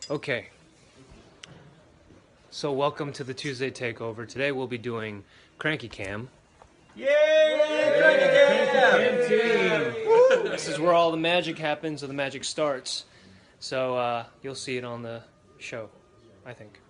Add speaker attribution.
Speaker 1: Okay. So welcome to the Tuesday Takeover. Today we'll be doing Cranky Cam.
Speaker 2: Yay! Cranky Cam team!
Speaker 1: This is where all the magic happens or the magic starts. So you'll see it on the show, I think.